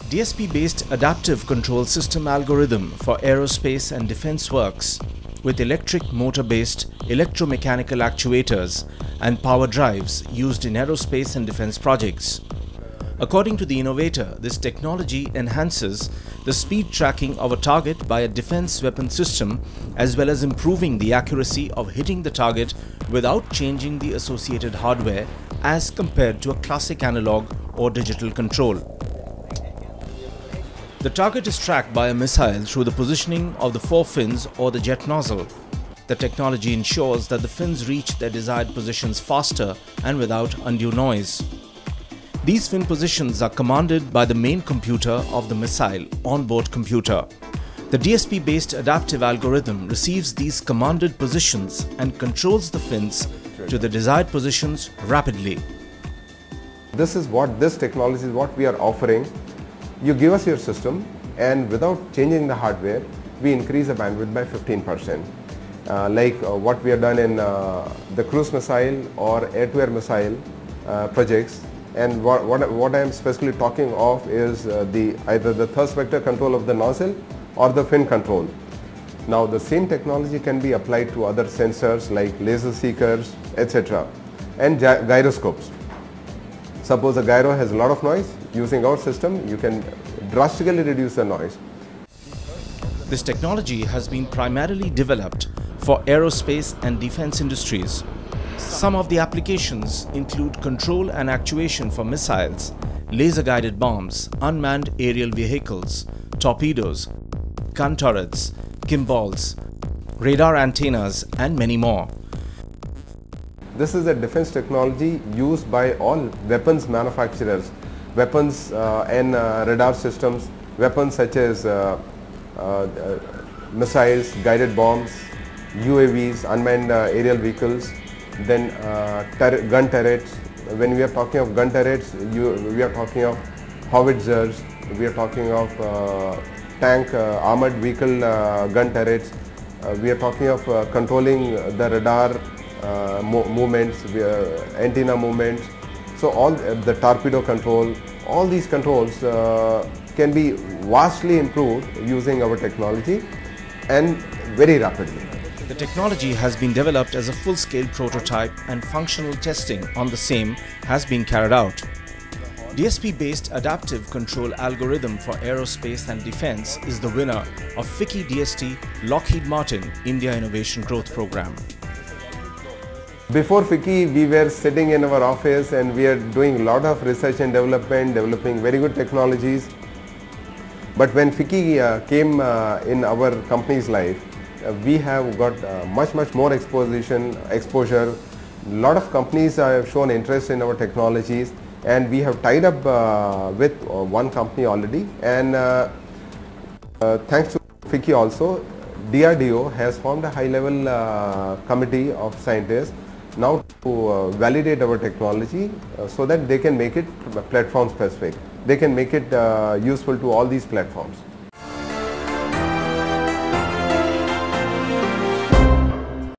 DSP-based adaptive control system algorithm for aerospace and defense works with electric motor-based electromechanical actuators and power drives used in aerospace and defense projects. According to the innovator, this technology enhances the speed tracking of a target by a defense weapon system as well as improving the accuracy of hitting the target without changing the associated hardware as compared to a classic analog or digital control. The target is tracked by a missile through the positioning of the four fins or the jet nozzle. The technology ensures that the fins reach their desired positions faster and without undue noise. These fin positions are commanded by the main computer of the missile onboard computer. The DSP-based adaptive algorithm receives these commanded positions and controls the fins to the desired positions rapidly. This technology is what we are offering. You give us your system and without changing the hardware, we increase the bandwidth by 15%. What we have done in the cruise missile or air-to-air missile projects. And what I am specifically talking of is either the thrust vector control of the nozzle or the fin control. Now the same technology can be applied to other sensors like laser seekers, etc. and gyroscopes. Suppose a gyro has a lot of noise, using our system you can drastically reduce the noise. This technology has been primarily developed for aerospace and defense industries. Some of the applications include control and actuation for missiles, laser-guided bombs, unmanned aerial vehicles, torpedoes, gun turrets, gimbals, radar antennas, and many more. This is a defense technology used by all weapons manufacturers, weapons and radar systems, weapons such as missiles, guided bombs, UAVs, unmanned aerial vehicles, then gun turrets. When we are talking of gun turrets, we are talking of howitzers, we are talking of tank armored vehicle gun turrets, we are talking of controlling the radar movements, antenna movements. So all the torpedo control, all these controls can be vastly improved using our technology and very rapidly. The technology has been developed as a full-scale prototype and functional testing on the same has been carried out. DSP-based adaptive control algorithm for aerospace and defense is the winner of FICCI DST Lockheed Martin India Innovation Growth Program. Before FICCI, we were sitting in our office and we are doing a lot of research and development, developing very good technologies. But when FICCI came in our company's life, we have got much more exposure. A lot of companies have shown interest in our technologies, and we have tied up with one company already. And thanks to FICCI also, DRDO has formed a high-level committee of scientists now to validate our technology so that they can make it platform specific. They can make it useful to all these platforms.